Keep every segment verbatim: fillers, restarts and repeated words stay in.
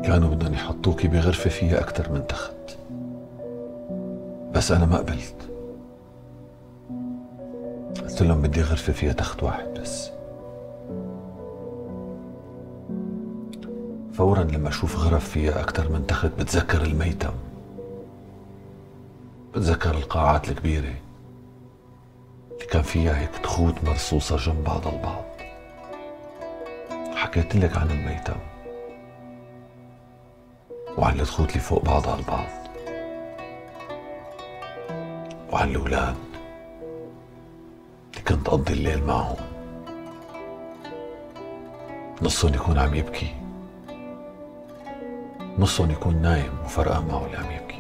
كانوا بدهم يحطوكي بغرفة فيها أكتر من تخت، بس أنا ما قبلت. قلت لهم بدي غرفة فيها تخت واحد بس. فورا لما أشوف غرف فيها أكتر من تخت بتذكر الميتم، بتذكر القاعات الكبيرة اللي كان فيها هيك تخوت مرصوصة جنب بعض البعض. حكيت لك عن الميتم وعن التخوت اللي فوق بعضها البعض، وعن الأولاد اللي كنت أقضي الليل معهم، نصهم يكون عم يبكي، نصهم يكون نايم وفرقان معه اللي عم يبكي،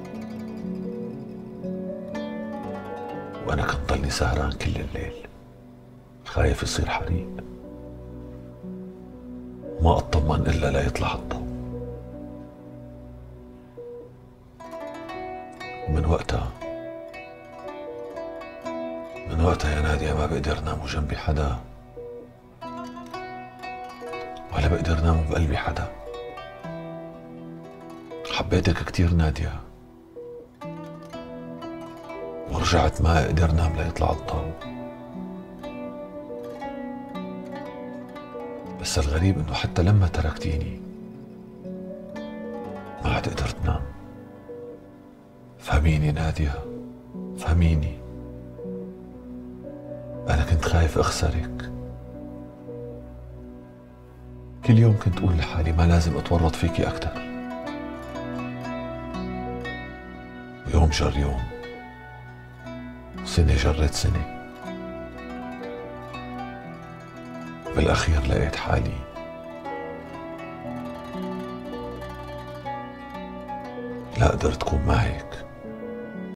وأنا كنت ضلني سهران كل الليل خايف يصير حريق، ما أطمن إلا لا يطلع الضوء. ومن وقتها من وقتها يا نادية ما بقدر نام جنبي حدا، ولا بقدر نام بقلبي حدا. حبيتك كتير نادية، ورجعت ما اقدر نام ليطلع الضوء. بس الغريب انه حتى لما تركتيني ما عاد قدرت نام. فهميني نادية، فهميني، انا كنت خايف اخسرك. كل يوم كنت اقول لحالي ما لازم اتورط فيكي اكتر، يوم جر يوم، سنة جرت سنة، بالأخير لقيت حالي لا قدرت أكون معك.